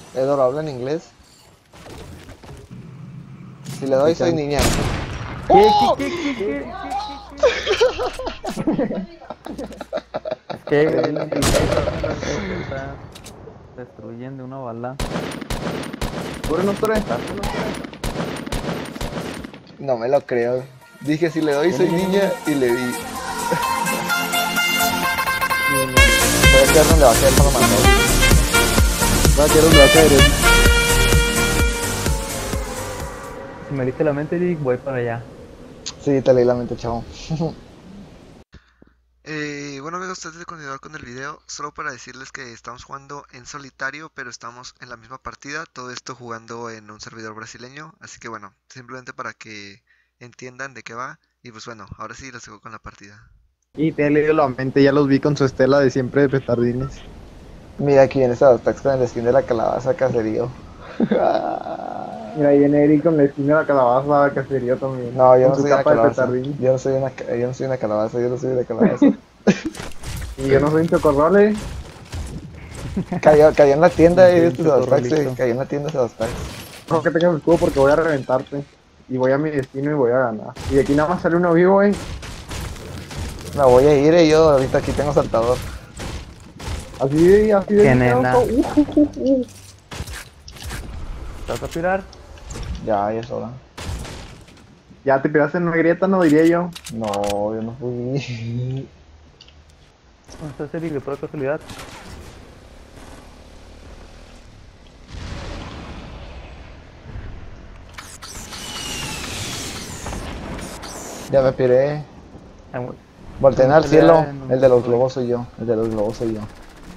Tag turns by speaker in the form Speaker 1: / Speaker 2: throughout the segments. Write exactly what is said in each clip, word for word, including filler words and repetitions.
Speaker 1: Edor, habla en inglés. Si le doy, soy niña.
Speaker 2: ¿Qué,
Speaker 1: ¡Oh!
Speaker 2: qué, qué, qué, qué, qué, qué? Es que el directo está destruyendo una bala.
Speaker 3: Puro no trae.
Speaker 1: No me lo creo. Dije, si le doy, soy niña y le di. Voy a quedar donde va a quedar para mandar.
Speaker 3: Va a quedar donde va a caer.
Speaker 2: Si me diste la mente, Eric, voy para allá.
Speaker 1: Sí, te leí la mente, chavo.
Speaker 4: Eh, bueno amigos, antes de continuar con el video, solo para decirles que estamos jugando en solitario, pero estamos en la misma partida, todo esto jugando en un servidor brasileño, así que bueno, simplemente para que entiendan de qué va, y pues bueno, ahora sí les dejo con la partida.
Speaker 3: Y te he leído la mente, ya los vi con su estela de siempre de petardines.
Speaker 1: Mira, aquí viene esa tax con el skin de la calabaza caserío.
Speaker 3: Mira, ahí viene Eric con la esquina de la calabaza, cacería también.
Speaker 1: No, yo
Speaker 3: con
Speaker 1: no
Speaker 3: su
Speaker 1: soy una
Speaker 3: capa de
Speaker 1: calabaza.
Speaker 3: petardín.
Speaker 1: Yo no soy una, ca- yo no soy una calabaza, yo no soy una calabaza.
Speaker 3: Y yo no soy un chocorrole.
Speaker 1: Cayó, cayó en la tienda
Speaker 2: Sí,
Speaker 1: y
Speaker 2: un
Speaker 1: este Sebastax, sí,
Speaker 2: chocorrolito.
Speaker 1: cayó en la tienda Sebastax.
Speaker 3: No que tengas escudo porque voy a reventarte. Y voy a mi destino y voy a ganar. Y de aquí nada más sale uno vivo, eh.
Speaker 1: Me voy a ir y yo ahorita aquí tengo saltador.
Speaker 3: Así de, así de.
Speaker 2: Qué nena.
Speaker 3: Uh, uh, uh, uh.
Speaker 2: ¿Te vas a tirar?
Speaker 1: Ya, ya es hora.
Speaker 3: Ya te pegaste en una grieta, no diría yo.
Speaker 1: No, yo no fui.
Speaker 2: ¿Dónde estás, Eric, de pura casualidad?
Speaker 1: Ya me piré.
Speaker 2: Ah, bueno.
Speaker 1: Volteen al
Speaker 2: Vamos a
Speaker 1: cielo.
Speaker 2: pelear en un
Speaker 1: El de los
Speaker 2: juego.
Speaker 1: globos soy yo. El de los globos soy yo.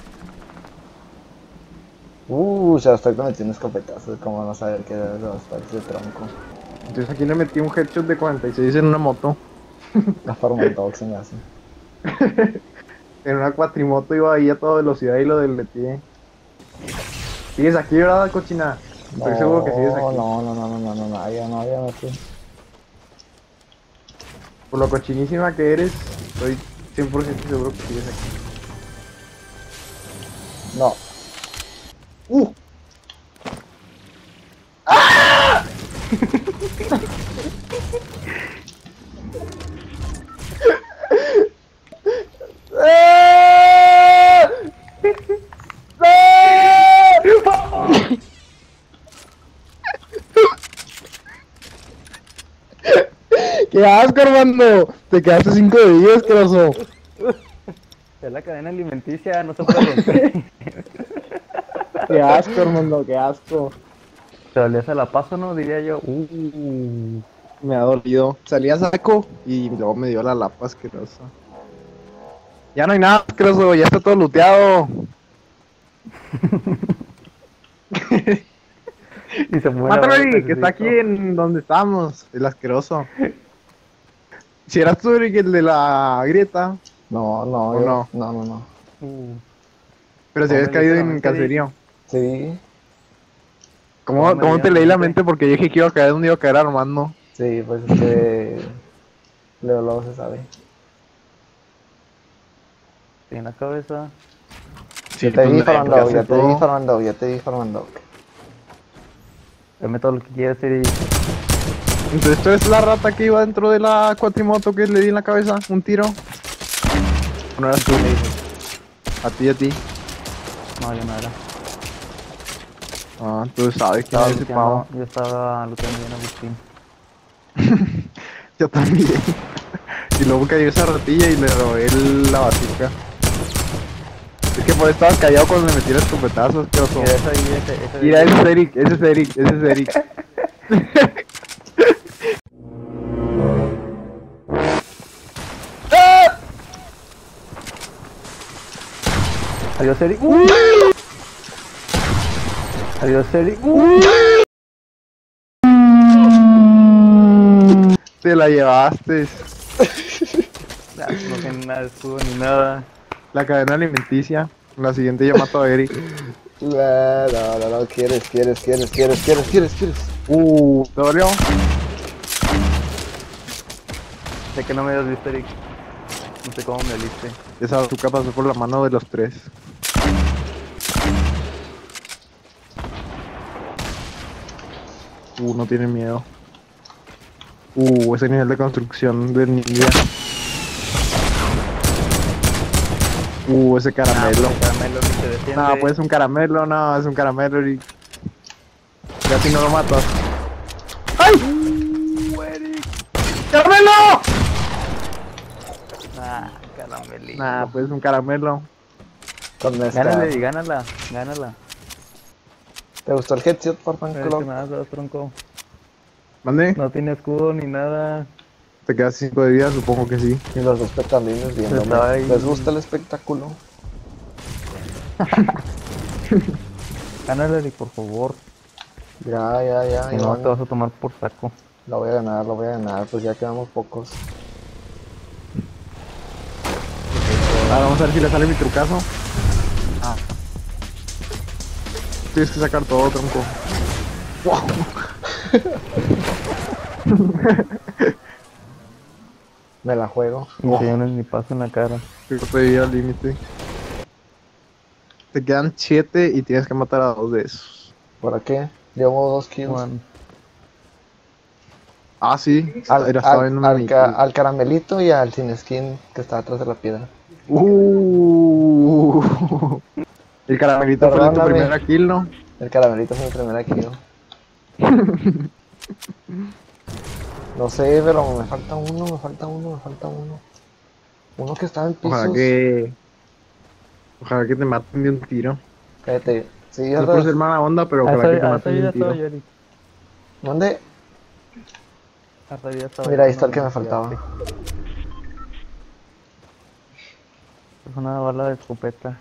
Speaker 1: Uh, Sebastax me metió un escopetazo. ¿Cómo no saber qué era Sebastax de tronco?
Speaker 3: Entonces aquí le metí un headshot de cuarenta y seis en una moto.
Speaker 1: La forma de todo se me hace.
Speaker 3: En una cuatrimoto iba ahí a toda velocidad y lo deleteé. ¿Sigues aquí, verdad, cochina? Estoy
Speaker 1: No,
Speaker 3: seguro que sigues aquí.
Speaker 1: no, no, no, no, no, no, no, ya no, ya me fui.
Speaker 3: Por lo cochinísima que eres, estoy cien por ciento seguro que sigues aquí.
Speaker 1: No.
Speaker 3: ¡Uh! ¡Qué asco, hermano! Te quedaste cinco de diez, asqueroso.
Speaker 2: Es la cadena alimenticia, no se puede romper.
Speaker 3: ¡Qué asco, hermano! ¡Qué asco!
Speaker 2: Te dolías a la paso, ¿no? Diría yo. Uh,
Speaker 3: Me ha dolido. Salí a saco y luego me dio la lapa asquerosa. Ya no hay nada asqueroso, ya está todo looteado.
Speaker 2: y se muere.
Speaker 3: Mátalo,
Speaker 2: ahora,
Speaker 3: Eric, que está aquí
Speaker 2: necesito.
Speaker 3: en donde estamos, el asqueroso. Si eras tú, Eric, el de la grieta,
Speaker 1: No, no,
Speaker 3: ¿O
Speaker 1: yo-
Speaker 3: no?
Speaker 1: no, no, no.
Speaker 2: Uh,
Speaker 3: pero si
Speaker 2: ¿Cómo
Speaker 3: habías
Speaker 2: me
Speaker 3: caído
Speaker 2: leíste la
Speaker 3: en
Speaker 2: mente, Eric?
Speaker 3: caserío.
Speaker 1: Sí,
Speaker 3: ¿Cómo,
Speaker 2: ¿Cómo me
Speaker 3: cómo
Speaker 2: leí
Speaker 3: te
Speaker 2: la
Speaker 3: leí la
Speaker 2: mente?
Speaker 3: mente? Porque yo dije que iba a caer donde iba a caer Armando.
Speaker 1: sí, pues es que luego, luego se sabe.
Speaker 2: Sí, en la cabeza.
Speaker 1: Yo te vi, Fernando, ya te vi,
Speaker 3: todo.
Speaker 1: Fernando, ya te vi, Fernando.
Speaker 2: Dame todo lo que quieras, Eric.
Speaker 3: Entonces tú eres la rata que iba dentro de la cuatrimoto que le di en la cabeza, un tiro. ¿O no eras tú? A ti, a ti.
Speaker 2: No, yo no era.
Speaker 3: Ah, tú sabes quién
Speaker 2: Estaba
Speaker 3: es ese pavo.
Speaker 2: luteando, yo estaba luteando bien a Agustín.
Speaker 3: Yo también. Y luego cayó esa ratilla y le robé el- la bazooka. Es que por eso estabas callado cuando me metí los escopetazos, qué oso.
Speaker 2: Mira, esa ahí, ese, ese de
Speaker 3: Mira,
Speaker 2: ahí.
Speaker 3: ese es Eric, ese es Eric, ese es Eric.
Speaker 2: Adiós, Eric. Uh. Adiós, Eric. Uh.
Speaker 3: Te la llevaste.
Speaker 2: Nah, no tiene nada de escudo ni nada.
Speaker 3: La cadena alimenticia. La siguiente yo mato a Eric.
Speaker 1: No, no, no, no, quieres, quieres, quieres, quieres, quieres, quieres, quieres.
Speaker 3: Uh, ¿te dolió?
Speaker 2: Sé que no me habías visto, Eric. No sé cómo me oliste.
Speaker 3: Esa bazooka pasó por la mano de los tres. Uh, no tiene miedo. Uh, ese nivel de construcción del ninja. Uh, ese caramelo.
Speaker 2: Ah, caramelo ni se defiende.
Speaker 3: No, pues es un caramelo, no, es un caramelo y... Casi no lo matas. ¡Ay! Uh, Eric. ¡Caramelo!
Speaker 2: Ah, caramelito.
Speaker 3: Nah, pues es un caramelo.
Speaker 1: Con mezcal.
Speaker 2: Gánale, gánala, gánala.
Speaker 1: ¿Te gustó el headset,
Speaker 2: Pero es que
Speaker 1: Farfanclo?
Speaker 2: nada, tronco.
Speaker 3: ¿Mande?
Speaker 2: No tiene escudo ni nada.
Speaker 3: ¿Te quedas cinco de vida? Supongo que sí.
Speaker 1: Y los dos petandines
Speaker 2: Estaba
Speaker 1: viéndome.
Speaker 2: ahí.
Speaker 1: ¿Les gusta el espectáculo?
Speaker 2: Gánale, Eric, por favor.
Speaker 1: Ya, ya, ya.
Speaker 2: Si
Speaker 1: ya
Speaker 2: no,
Speaker 1: van.
Speaker 2: te vas a tomar por saco.
Speaker 1: Lo voy a ganar, lo voy a ganar. Pues ya quedamos pocos.
Speaker 3: Ahora vamos a ver si le sale mi trucazo. Ah. Tienes que sacar todo, tronco. Wow.
Speaker 1: Me la juego.
Speaker 2: Y te llenas ni paso en la cara.
Speaker 3: Estoy al límite. Te quedan siete y tienes que matar a dos de esos.
Speaker 1: ¿Para qué? Llevo dos kills.
Speaker 2: Juan.
Speaker 3: Ah, sí.
Speaker 1: Al,
Speaker 3: Era, estaba
Speaker 1: al,
Speaker 3: viendo
Speaker 1: al
Speaker 3: mi-
Speaker 1: ca- al caramelito y al sin skin que está atrás de la piedra.
Speaker 3: Uh. El caramelito fue tu
Speaker 1: Perdóname.
Speaker 3: primera kill, ¿no?
Speaker 1: El caramelito fue mi primera kill. No sé, pero me falta uno, me falta uno, me falta uno. Uno que estaba en pisos.
Speaker 3: Ojalá que... Ojalá que te maten de un tiro.
Speaker 1: Cállate. Sí,
Speaker 3: No
Speaker 1: ya
Speaker 3: por
Speaker 1: sabes.
Speaker 3: ser mala onda, pero
Speaker 2: Hasta
Speaker 3: ojalá que te
Speaker 2: hasta
Speaker 3: maten
Speaker 2: ahí
Speaker 3: de
Speaker 2: ya
Speaker 3: un tiro.
Speaker 2: estaba yo, Eric.
Speaker 1: ¿Dónde?
Speaker 2: Hasta ahí ya estaba
Speaker 1: Mira,
Speaker 2: yo,
Speaker 1: ahí está el
Speaker 2: no
Speaker 1: que me
Speaker 2: me
Speaker 1: faltaba.
Speaker 2: fiaste. Es una bala de escopeta.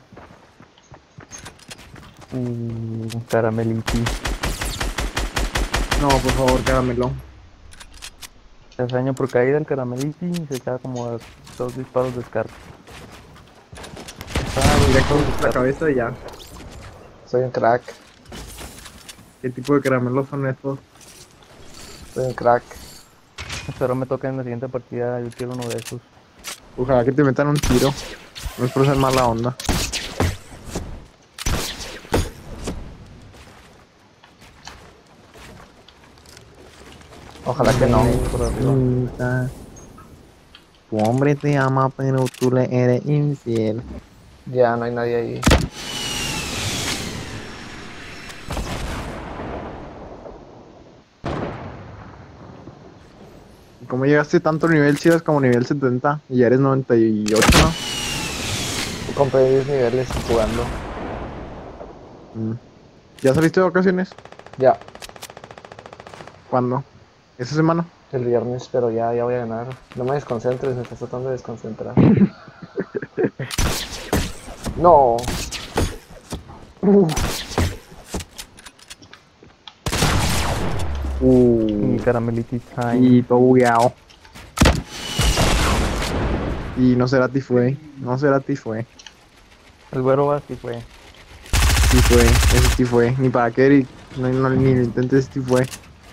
Speaker 2: Uh, carameliti.
Speaker 3: No, por favor, caramelo.
Speaker 2: Se hace daño por caída el carameliti y se echa como a dos disparos de Scar. Ah, dos
Speaker 3: Directo
Speaker 2: disparos de
Speaker 3: en la
Speaker 2: Scar.
Speaker 3: cabeza y ya.
Speaker 1: Soy un crack,
Speaker 3: ¿Qué tipo de caramelos son estos?
Speaker 1: soy un crack.
Speaker 2: Espero me toque en la siguiente partida, yo quiero uno de esos.
Speaker 3: Ojalá que te metan un tiro. No es por ser mala onda.
Speaker 1: Ojalá que no.
Speaker 2: Por arriba.
Speaker 3: Tu hombre te ama, pero tú le eres infiel.
Speaker 1: Ya no hay nadie ahí.
Speaker 3: ¿Y cómo llegaste tanto nivel si eres como nivel setenta? Y ya eres noventa y ocho, ¿no?
Speaker 1: Compré diez niveles jugando.
Speaker 3: Mm. ¿Ya saliste de vacaciones?
Speaker 1: Ya,
Speaker 3: ¿Cuándo? ¿Esta semana?
Speaker 1: el viernes, pero ya, ya voy a ganar. No me desconcentres, me estás tratando de desconcentrar. No.
Speaker 3: Uh.
Speaker 2: Y carameliti time.
Speaker 3: Y todo bugueado. Y no será ti fue. No será ti fue.
Speaker 2: El güero va así fue.
Speaker 3: Sí fue. Ese sí fue. Ni para qué, Eric. No, no, ni lo intentes, sí fue.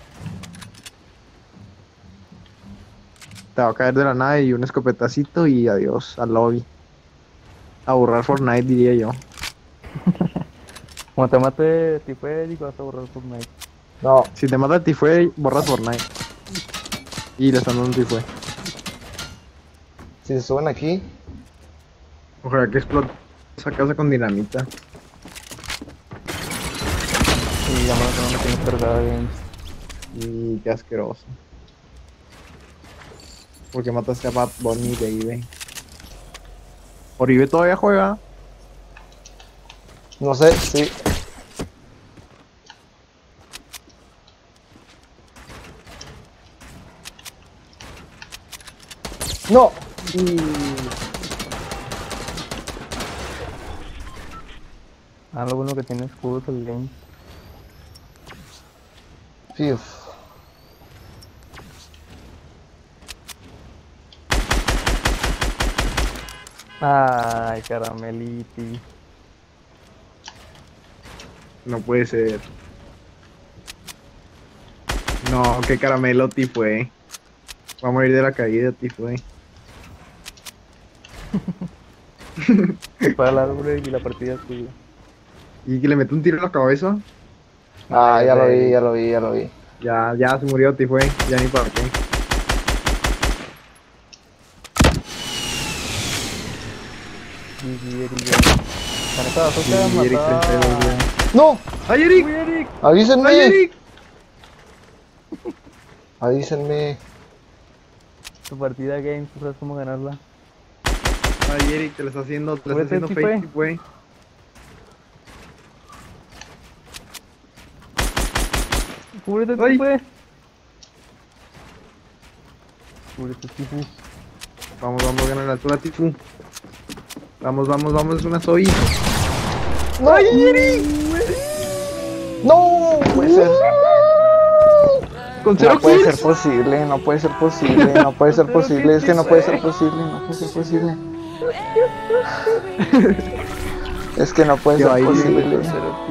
Speaker 3: Te va a caer de la nada y un escopetacito y adiós al lobby. A borrar Fortnite, diría yo.
Speaker 2: Cuando te mate Tifue, Eric, vas a borrar Fortnite.
Speaker 1: No,
Speaker 3: Si te mata Tifue, borras Fortnite. Y le están dando un Tifue.
Speaker 1: si se suben aquí,
Speaker 3: Ojalá que explote esa casa con dinamita.
Speaker 2: Y ya más que no me tienes cargada bien.
Speaker 3: Y qué asqueroso. Porque mataste a Bad Bunny, baby. Oribe todavía juega.
Speaker 1: no sé, sí. No.
Speaker 2: Ah, lo bueno que tiene escudos el game.
Speaker 1: Fiu.
Speaker 2: Ay, carameliti.
Speaker 3: No puede ser. No, qué caramelo Tifue. Va a morir de la caída Tifue.
Speaker 2: Para el árbol y la partida es tuya.
Speaker 3: Y que le mete un tiro en la cabeza.
Speaker 1: Ah, ya lo vi,
Speaker 2: Ay,
Speaker 1: ya lo vi, ya lo vi.
Speaker 3: Ya, ya se murió Tifue, ya ni para qué.
Speaker 2: G G, Eric. Con esta bazooka
Speaker 3: Sí, Eric
Speaker 2: mató a-
Speaker 3: treinta y dos, güey.
Speaker 1: ¡No!
Speaker 3: ¡Ay, Eric!
Speaker 2: Uy, Eric.
Speaker 3: ¡Ay,
Speaker 1: ¡Avísenme!
Speaker 3: Eric!
Speaker 1: Avísenme.
Speaker 2: Tu partida game, tú sabes cómo ganarla.
Speaker 3: Ay, Eric, te lo está haciendo, te lo está
Speaker 2: Cúbrete,
Speaker 3: haciendo
Speaker 2: Tifue.
Speaker 3: fake, güey.
Speaker 2: Cúbrete,
Speaker 3: Ay.
Speaker 2: Tifue. Cúbrete, Tifue.
Speaker 3: Vamos, vamos, gana la altura, Tifu. Vamos, vamos, vamos, es una soy.
Speaker 1: ¡No! ¡No! Puede ser.
Speaker 3: Con cero
Speaker 1: No puede
Speaker 3: kills.
Speaker 1: ser posible, no puede ser posible, no puede ser posible, es que no puede ser posible, no puede ser posible. Es que no puede
Speaker 3: Qué
Speaker 1: ser
Speaker 3: baile,
Speaker 1: posible.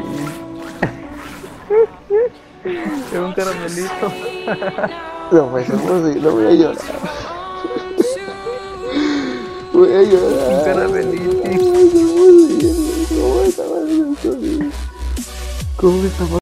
Speaker 2: Era un caramelito.
Speaker 1: No puede ser posible, voy a llorar. Voy a llorar.
Speaker 2: Un caramelito.
Speaker 1: ¿Cómo está? ¿Cómo está?